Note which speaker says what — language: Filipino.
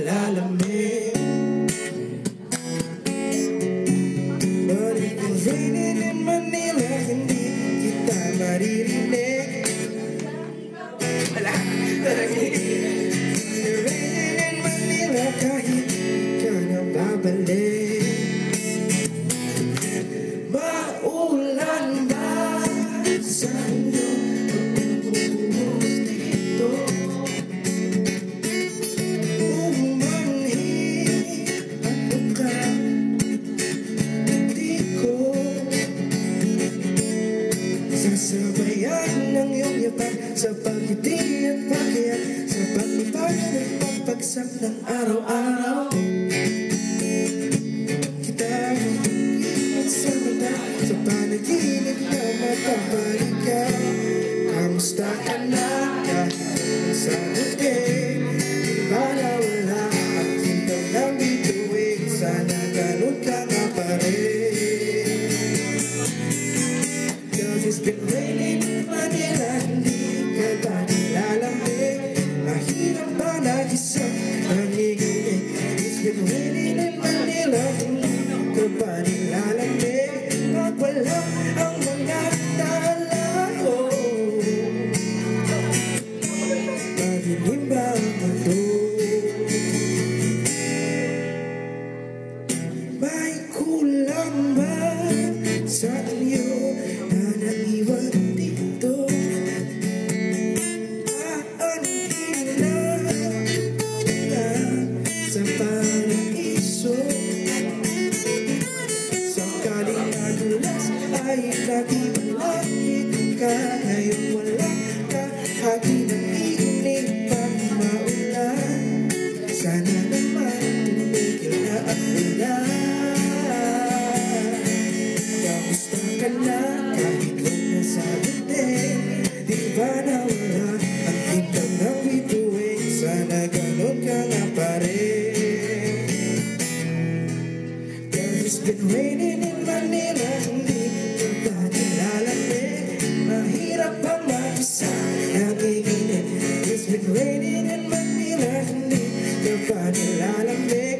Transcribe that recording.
Speaker 1: nilalamig. But if it's raining in Manila, hindi kita maririnig. Wala, it's raining in Manila kahit ka na babalik. Maulan ba sa inyo pagbubuhos dito? Umanhid ano ka, hindi ko sasabayan ng iyong yapak sa pagkiti at pakiyak, sa paglipad at pagpagsak ng araw-araw. Sa panaginip na matabalik ka, kamusta ka na kahit sa huli? Di ba na wala at hindi lang bituin? Sana ganun ka nga pa rin. Cause it's been raining in Manila, hindi ka ba nilalamig? Mahirap ba lagi sa nanginginig? It's been raining in Manila, hindi ka ba nilalamig? Wala ang mga tao, madilim ba ang mundo? May kulang ba sa inyo na naiwan dito? Aanhin na sa paraiso. Sakaling nadulas ay nakibalakit ka, ngayon wala ka, hati ng iulit pang maulan. Sana naman tumigil na ang ulan. Kamusta ka na kahit huwag na sa dating? Di ba na wala ang hintang ng bituin? Sana ganon ka nga pa rin. It's been raining in Manila, hindi ka ba nilalamig? Mahirap bang mag-isa nanginginig? It's been raining in Manila, hindi ka ba nilalamig?